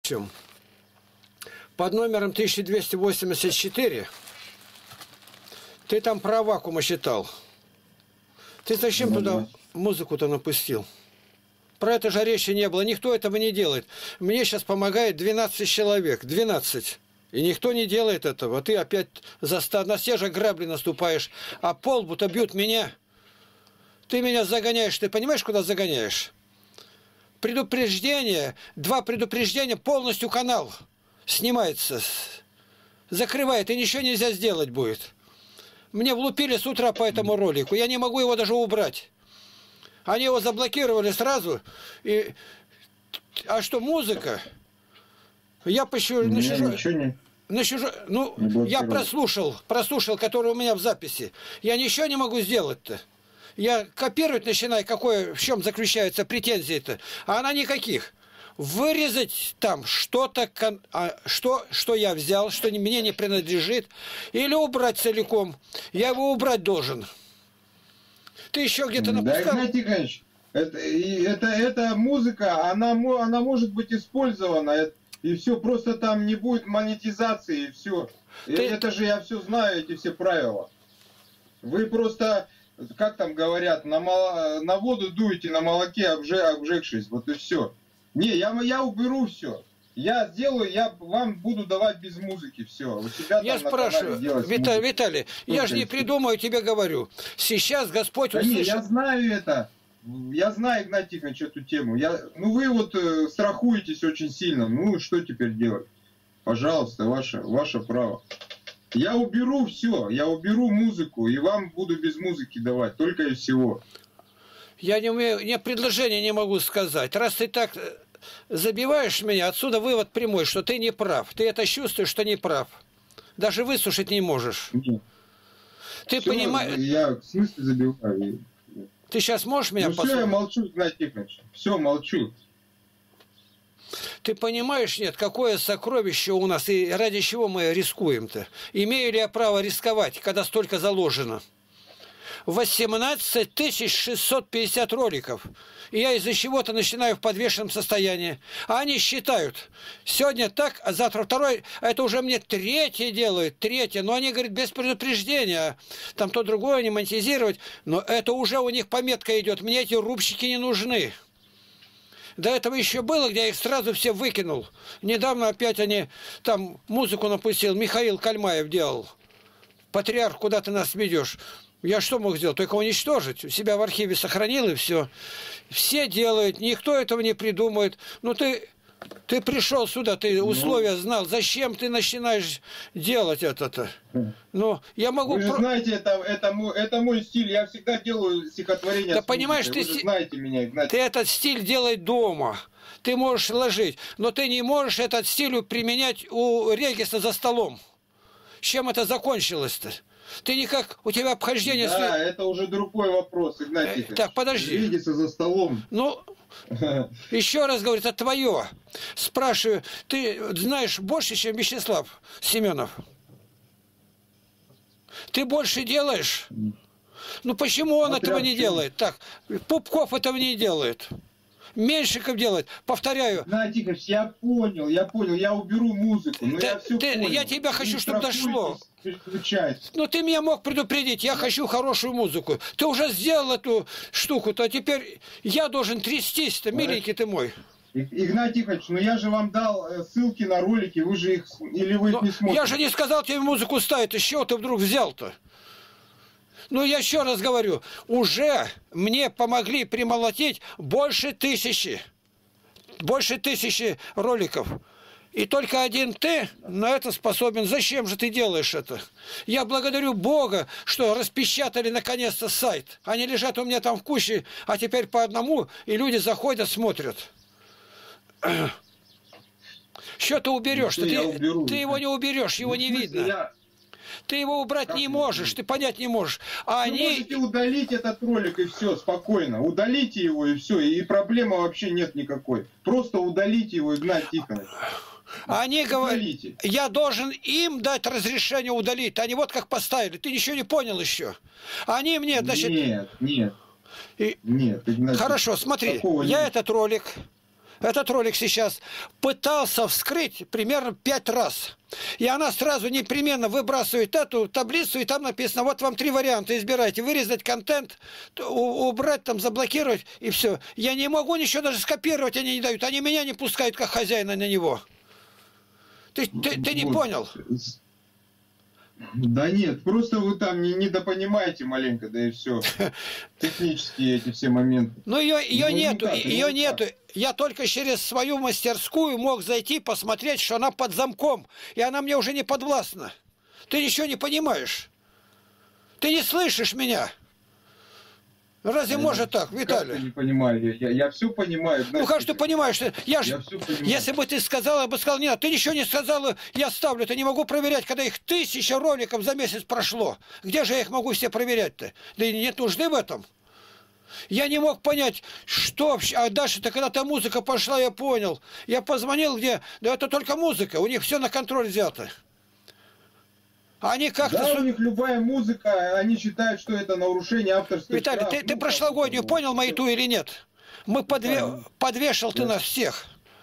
чем. Под номером 1284 ты там про вакуума считал. Ты зачем туда музыку-то напустил? Про это же речи не было. Никто этого не делает. Мне сейчас помогает 12 человек. 12. И никто не делает этого. Ты опять на те же грабли наступаешь. А полбу-то бьют меня. Ты меня загоняешь. Ты понимаешь, куда загоняешь? Предупреждение. 2 предупреждения. Полностью канал снимается. Закрывает. И ничего нельзя сделать будет. Мне влупили с утра по этому ролику. Я не могу его даже убрать. Они его заблокировали сразу. А что, музыка? Я почему я прослушал, который у меня в записи. Я ничего не могу сделать-то. Я копировать начинаю, в чем заключаются претензии-то. А она никаких. Вырезать там что-то, что я взял, что мне не принадлежит, или убрать целиком. Я его убрать должен. Ты еще где-то напускал? Да, Игнатий Иванович, эта музыка, она может быть использована, и все, просто там не будет монетизации, и все. Это же я все знаю, эти все правила. Вы просто, как там говорят, на воду дуете, на молоке обжегшись, вот и все. Не, я уберу все. Я сделаю, я вам буду давать без музыки все. У себя я спрашиваю, Виталий, я же не придумаю, тебе говорю. Сейчас Господь услышит. Не, я знаю это. Я знаю, Игнатий Тихонович, эту тему. Вы вот страхуетесь очень сильно. Ну, что теперь делать? Пожалуйста, ваше право. Я уберу все. Я уберу музыку, и вам буду без музыки давать. Только и всего. Я не умею, предложение не могу сказать. Раз ты так забиваешь меня, отсюда вывод прямой, что ты не прав. Ты это чувствуешь, что не прав. Даже выслушать не можешь. Нет. Ты понимаешь... Я в смысле забиваю. Ты сейчас можешь меня послушать? Все, я молчу, Игнатий Тихонович. Все, молчу. Ты понимаешь, нет, какое сокровище у нас, и ради чего мы рискуем-то? Имею ли я право рисковать, когда столько заложено? 18 650 роликов. И я из-за чего-то начинаю в подвешенном состоянии. А они считают, сегодня так, а завтра второй, а это уже мне третье делают, третье. Но они говорят, без предупреждения, там то другое, не монетизировать. Но это уже у них пометка идет, мне эти рубщики не нужны. До этого еще было, где я их сразу все выкинул. Недавно опять они там музыку напустил, Михаил Кальмаев делал. Патриарх, куда ты нас ведешь? Я что мог сделать? Только уничтожить. У себя в архиве сохранил, и все. Все делают, никто этого не придумает. Ну, ты пришел сюда, ты условия знал. Зачем ты начинаешь делать это-то? Ну, я могу... Вы же знаете, это мой стиль. Я всегда делаю стихотворение. Да понимаешь, вы же знаете меня, Игнатий. Ты этот стиль делай дома. Ты можешь ложить. Но ты не можешь этот стиль применять у Региса за столом. С чем это закончилось-то? Ты никак, у тебя обхождение... Да, это уже другой вопрос, Игнатий. Так, подожди. Видится за столом. Ну, еще раз говорю, это твое. Спрашиваю, ты знаешь больше, чем Вячеслав Семенов? Ты больше делаешь? Ну, почему он этого не делает? Так, Пупков этого не делает. Меньшиков делает. Повторяю. Игнатий Тихонович, я понял, я уберу музыку. Но я все понял. Я тебя хочу, чтобы дошло. Ну, ты меня мог предупредить, я хочу хорошую музыку. Ты уже сделал эту штуку-то, а теперь я должен трястись-то, миленький ты мой. Игнатий Тихонович, ну я же вам дал ссылки на ролики, вы же их, или вы их не смотрите? Я же не сказал тебе музыку ставить, из чего ты вдруг взял-то? Ну, я еще раз говорю, уже мне помогли примолотить больше 1000 роликов. И только один ты на это способен. Зачем же ты делаешь это? Я благодарю Бога, что распечатали наконец-то сайт. Они лежат у меня там в куче, а теперь по одному, и люди заходят, смотрят. Что ты уберешь? Ты его не уберешь, его не видно. Ты его убрать не можешь, ты понять не можешь. А вы можете удалить этот ролик и все, спокойно. Удалите его и все, и проблемы вообще нет никакой. Просто удалите его, Игнатий Тихонович. Они говорят, я должен им дать разрешение удалить. Они вот как поставили. Ты ничего не понял еще. Они мне, значит... Нет, Игнатий. Хорошо, смотри, я этот ролик этот ролик сейчас, пытался вскрыть примерно 5 раз. И она сразу непременно выбрасывает эту таблицу, и там написано, вот вам 3 варианта, избирайте. Вырезать контент, убрать, там, заблокировать, и все. Я не могу ничего даже скопировать, они не дают. Они меня не пускают, как хозяина на него. Ты не понял? Да нет, просто вы там недопонимаете маленько, да и все. Технические эти все моменты. Ну ее нету. Я только через свою мастерскую мог зайти, посмотреть, что она под замком. И она мне уже не подвластна. Ты ничего не понимаешь. Ты не слышишь меня. Разве может так, Виталий? Я не понимаю, я все понимаю. Ну как же ты понимаешь? Если бы ты сказал, я бы сказал, нет, ты ничего не сказал, я ставлю, ты не могу проверять, когда их 1000 роликов за месяц прошло. Где же я их могу все проверять-то? Да и нет нужды в этом. Я не мог понять, что вообще. А дальше-то, когда та музыка пошла, я понял. Я позвонил, где? Да это только музыка, у них все на контроль взято. Они как-то... Да, у них любая музыка, они считают, что это нарушение авторских Виталий, прав. ты прошлогоднюю понял маяту или нет? Подвешал ты нас всех.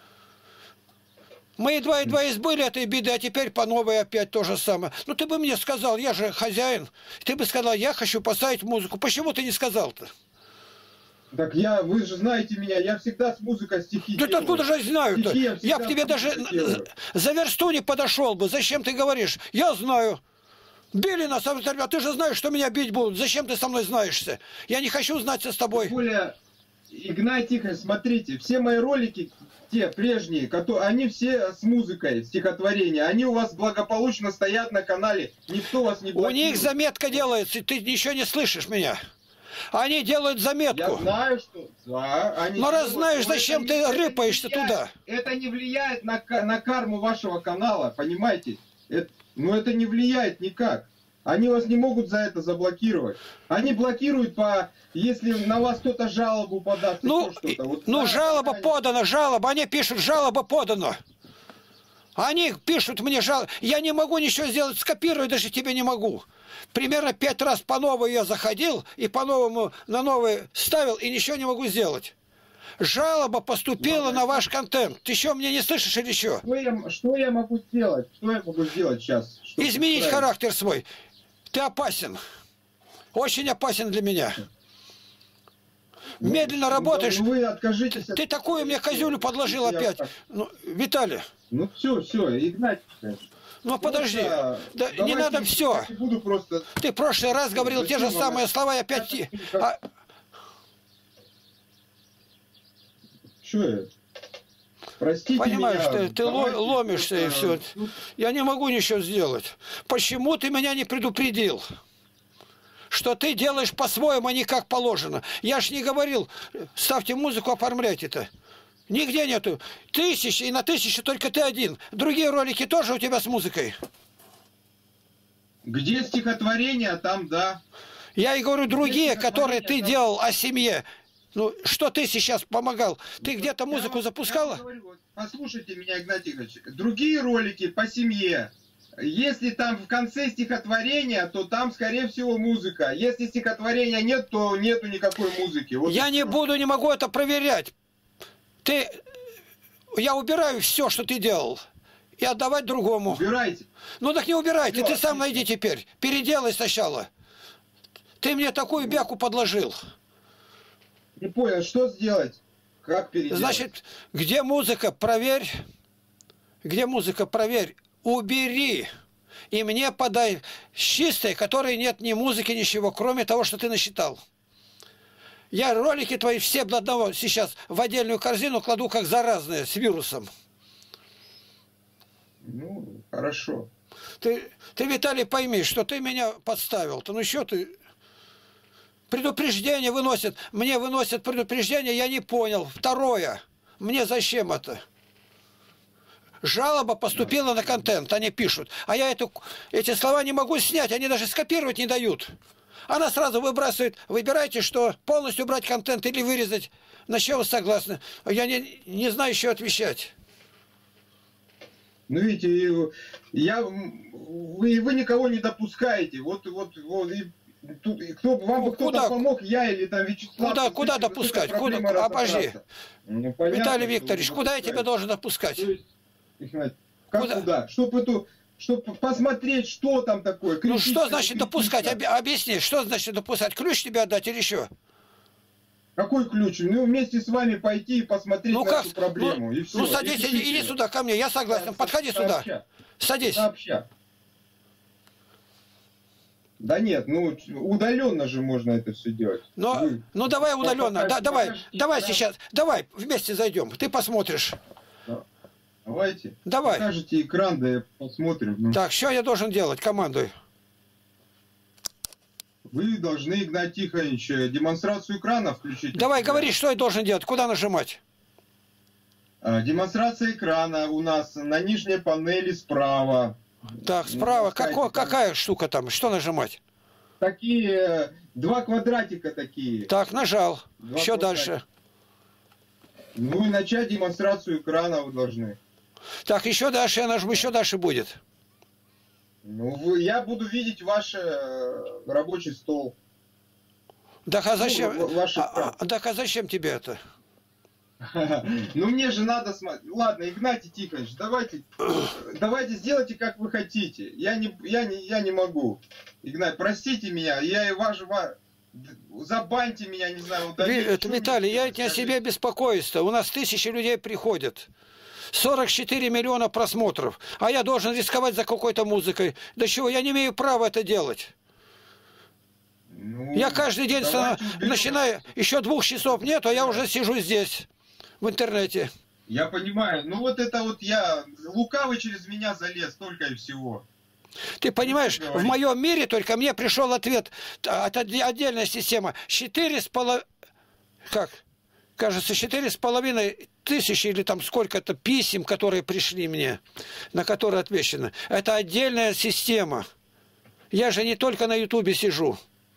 Мы едва избыли этой беды, а теперь по новой опять то же самое. Ну ты бы мне сказал, я же хозяин. Ты бы сказал, я хочу поставить музыку. Почему ты не сказал-то? Так вы же знаете меня, я всегда с музыкой стихи Да делаю. откуда же знаю-то? Я к тебе даже за версту не подошел бы. Зачем ты говоришь? Я знаю. Били нас, а ты же знаешь, что меня бить будут. Зачем ты со мной знаешься? Я не хочу знаться с тобой. Более, Игнатий Тихонович, смотрите, все мои ролики, те прежние, они все с музыкой, стихотворения, они у вас благополучно стоят на канале, никто вас не блокирует. У них заметка делается, и ты ничего не слышишь меня. Они делают заметку. Я знаю, что... Да, они но раз знаешь, но зачем ты рыпаешься туда? Это не влияет на карму вашего канала, понимаете? Но это не влияет никак. Они вас не могут за это заблокировать. Они блокируют, если на вас кто-то жалобу подаст. Жалоба подана, жалоба. Они пишут, жалоба подана. Они пишут мне жалобу. Я не могу ничего сделать, скопировать даже тебе не могу. Примерно 5 раз по новой я заходил и по-новому на новый ставил и ничего не могу сделать. Жалоба поступила на ваш контент. Ты еще меня не слышишь или еще? Что я могу сделать? Что я могу сделать сейчас? Изменить характер свой. Ты опасен. Очень опасен для меня. Медленно работаешь. Вы откажитесь. Ты такую мне козюлю подложил опять. Виталий. Ну все, Игнатий. Ну подожди, не надо все. Ты в прошлый раз говорил те же самые слова и опять... Что я? Простите понимаешь, меня. ты ломишься и все. Я не могу ничего сделать. Почему ты меня не предупредил? Что ты делаешь по-своему, а не как положено. Я ж не говорил, ставьте музыку, оформляйте это. Нигде нету. 1000, и на 1000 только ты один. Другие ролики тоже у тебя с музыкой? Где стихотворения, там да. Я и говорю, другие, которые ты делал о семье. Ну, что ты сейчас помогал? Ты где-то музыку запускала? Послушайте меня, Игнатий Ильич. Другие ролики по семье. Если там в конце стихотворения, то там, скорее всего, музыка. Если стихотворения нет, то нету никакой музыки. Вот я не могу это проверять. Я убираю все, что ты делал, и отдавать другому. Убирайте. Ну так не убирайте, ты сам найди теперь. Переделай сначала. Ты мне такую бяку подложил. Не понял, что сделать? Как переделать? Значит, где музыка, проверь. Где музыка, проверь. Убери. И мне подай с чистой, которой нет ни музыки, ничего, кроме того, что ты насчитал. Я ролики твои все до одного сейчас в отдельную корзину кладу, как заразные, с вирусом. Ну, хорошо. Ты, Виталий, пойми, что ты меня подставил-то. Ну, что ты... Предупреждение выносят. Мне выносят предупреждение, я не понял. Второе. Мне зачем это? Жалоба поступила на контент, они пишут. А я эти слова не могу снять, они даже скопировать не дают. Она сразу выбрасывает, выбирайте, что полностью убрать контент или вырезать. На что вы согласны? Я не знаю, что отвечать. Ну, видите, вы никого не допускаете. Вот Тут, вам бы кто-то помог, я или там Вячеслав. Куда допускать? Обожди. Ну, понятно, Виталий Викторович, куда я тебя должен допускать? Куда? Чтобы посмотреть, что там такое. Ну что значит допускать? Объясни, что значит допускать? Ключ тебе отдать или еще? Какой ключ? Ну, вместе с вами пойти и посмотреть на эту проблему. И все. Ну, садись, иди сюда ко мне, я согласен. Подходи сюда. Садись. Сообща. Да нет, ну удаленно же можно это все делать. Ну давай удаленно. Давай сейчас. Давай вместе зайдем. Ты посмотришь. Давайте. Давай. Покажите экран, да я посмотрим. Ну. Так, что я должен делать? Командуй. Вы должны, Игнат Тихонович, демонстрацию экрана включить. Давай, говори, что я должен делать, куда нажимать? Демонстрация экрана у нас на нижней панели справа. Так, справа. Какая штука там? Что нажимать? Такие, 2 квадратика такие. Так, нажал. Еще дальше. Ну и начать демонстрацию экрана вы должны. Так, еще дальше я нажму, еще дальше будет. Ну, я буду видеть ваш рабочий стол. Так, а зачем? Так, а зачем тебе это? Ну, мне же надо смотреть. Ладно, Игнатий Тихонович, давайте сделайте, как вы хотите. Я не могу. Игнат, простите меня, я и забаньте меня, не знаю. Это, Виталий, я не о себе беспокоюсь-то. У нас тысячи людей приходят. 44 миллиона просмотров. А я должен рисковать за какой-то музыкой. Да чего, я не имею права это делать. Ну, я каждый день начинаю, еще 2 часов нет, а я уже сижу здесь, в интернете. Я понимаю. Ну вот это вот лукавый через меня залез, только и всего. Ты понимаешь, в моем мире только мне пришел ответ от отдельная система. 4,5... Как? Кажется, 4,5 тысячи или там сколько-то писем, которые пришли мне, на которые отвечено. Это отдельная система. Я же не только на Ютубе сижу.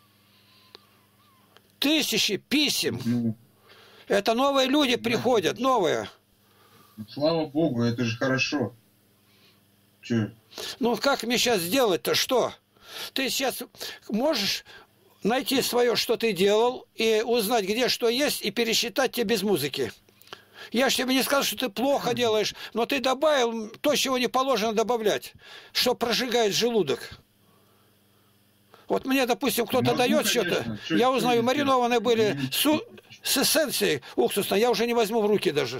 Тысячи писем. Это новые люди приходят, новые. Слава Богу, это же хорошо. Че? Ну, как мне сейчас сделать-то, что? Ты сейчас можешь найти свое, что ты делал, и узнать, где что есть, и пересчитать тебе без музыки. Я же тебе не сказал, что ты плохо делаешь, но ты добавил то, чего не положено добавлять, что прожигает желудок. Вот мне, допустим, кто-то дает что-то, я узнаю, маринованные были с эссенцией уксусной, я уже не возьму в руки даже.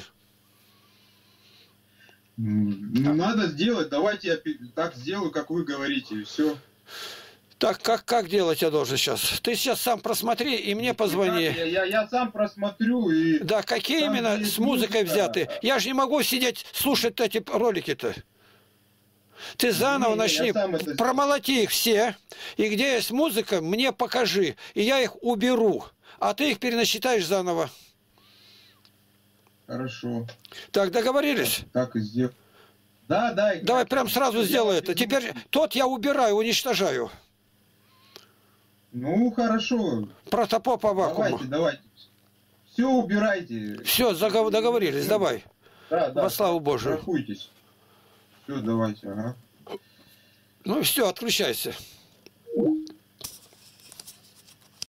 Ну, надо сделать, давайте я так сделаю, как вы говорите, и все. Так, как делать я должен сейчас? Ты сейчас сам просмотри и мне позвони. Я сам просмотрю и... Да, какие именно с музыкой взяты? Я же не могу сидеть, слушать эти ролики-то. Ты заново начни, промолоти их все, и где есть музыка, мне покажи, и я их уберу, а ты их перенасчитаешь заново. Хорошо. Так, договорились? Так и сделай. Да. Давай прям сразу сделай это. Теперь тот я убираю, уничтожаю. Ну, хорошо. Протопопа вакуума. Давайте. Все убирайте. Все, договорились, давай. Да. Во славу Божию. Страхуйтесь. Все, давайте, ага. Ну все, отключайся.